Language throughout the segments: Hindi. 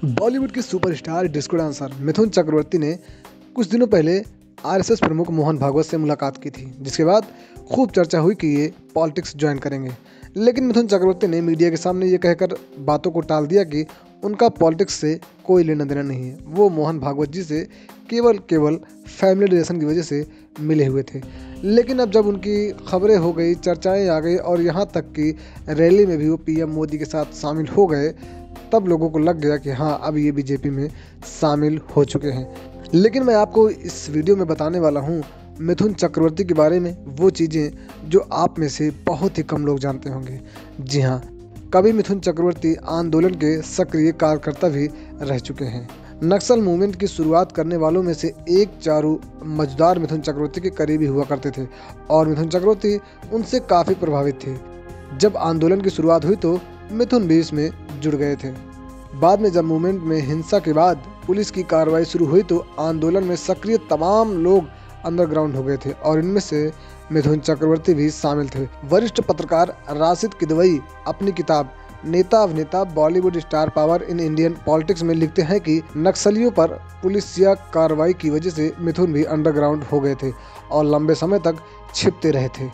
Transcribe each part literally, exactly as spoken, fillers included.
बॉलीवुड के superstar disco dancer Mithun Chakraborty ने कुछ दिनों पहले आरएसएस प्रमुख मोहन भागवत से मुलाकात की थी, जिसके बाद खूब चर्चा हुई कि ये पॉलिटिक्स ज्वाइन करेंगे। लेकिन मिथुन चक्रवर्ती ने मीडिया के सामने ये कहकर बातों को टाल दिया कि उनका पॉलिटिक्स से कोई लेना देना नहीं है। वो मोहन भागवत जी से केवल केवल फैमिली रिलेशन की वजह से मिले हुए थे। लेकिन अब जब उनकी खबरें हो गई, चर्चाएं आ गई और यहाँ तक कि रैली में भी वो पीएम मोदी के साथ शामिल हो गए, तब लोगों को लग गया कि हाँ, अब ये बीजेपी में शामिल हो चुके हैं। लेकिन मैं आपको इस वीडियो में बताने वाला हूँ मिथुन चक्रवर्ती के बारे में वो चीज़ें जो आप में से बहुत ही कम लोग जानते होंगे। जी हाँ, कभी मिथुन चक्रवर्ती आंदोलन के सक्रिय कार्यकर्ता भी रह चुके हैं। नक्सल मूवमेंट की शुरुआत करने वालों में से एक चारू मजदार मिथुन चक्रवर्ती के करीबी हुआ करते थे और मिथुन चक्रवर्ती उनसे काफ़ी प्रभावित थे। जब आंदोलन की शुरुआत हुई तो मिथुन भी इसमें जुड़ गए थे। बाद में जब मूवमेंट में हिंसा के बाद पुलिस की कार्रवाई शुरू हुई तो आंदोलन में सक्रिय तमाम लोग अंडरग्राउंड हो गए थे और इनमें से मिथुन चक्रवर्ती भी शामिल थे। वरिष्ठ पत्रकार राशिद किदवई अपनी किताब Neta Abhineta Bollywood star power in Indian politics में लिखते हैं कि नक्सलियों पर पुलिसिया कार्रवाई की वजह से मिथुन भी अंडरग्राउंड हो गए थे और लंबे समय तक छिपते रहे थे।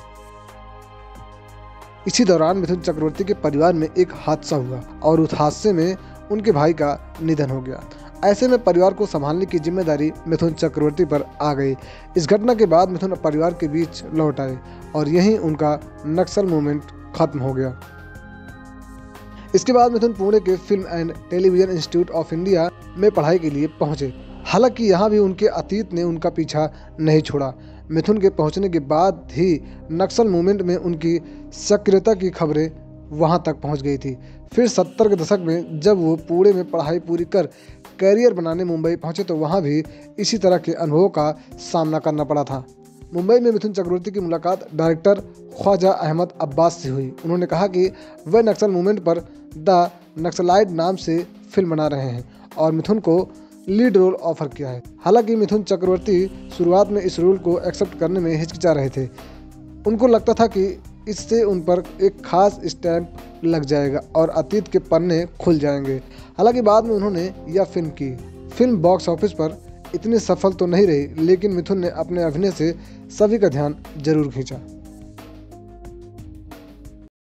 इसी दौरान मिथुन चक्रवर्ती के परिवार में एक हादसा हुआ और उस हादसे में उनके भाई का निधन हो गया। ऐसे में परिवार को संभालने की जिम्मेदारी मिथुन चक्रवर्ती पर आ गई। इस घटना के बाद मिथुन परिवार के बीच लौट आए और यहीं उनका नक्सल मूवमेंट खत्म हो गया। इसके बाद मिथुन पुणे के film and television institute of India में पढ़ाई के लिए पहुंचे। हालांकि यहाँ भी उनके अतीत ने उनका पीछा नहीं छोड़ा। मिथुन के पहुंचने के बाद ही नक्सल मूवमेंट में उनकी सक्रियता की खबरें वहां तक पहुंच गई थी। फिर सत्तर के दशक में जब वो पुणे में पढ़ाई पूरी कर कैरियर बनाने मुंबई पहुंचे तो वहां भी इसी तरह के अनुभवों का सामना करना पड़ा था। मुंबई में मिथुन चक्रवर्ती की मुलाकात डायरेक्टर ख्वाजा अहमद अब्बास से हुई। उन्होंने कहा कि वह नक्सल मूवमेंट पर द नक्सलाइट नाम से फिल्म बना रहे हैं और मिथुन को लीड रोल ऑफर किया है। हालांकि मिथुन चक्रवर्ती शुरुआत में इस रोल को एक्सेप्ट करने में हिचकिचा रहे थे। उनको लगता था कि इससे उन पर एक खास स्टैम्प लग जाएगा और अतीत के पन्ने खुल जाएंगे। हालांकि बाद में उन्होंने यह फिल्म की। फिल्म बॉक्स ऑफिस पर इतनी सफल तो नहीं रही, लेकिन मिथुन ने अपने अभिनय से सभी का ध्यान जरूर खींचा।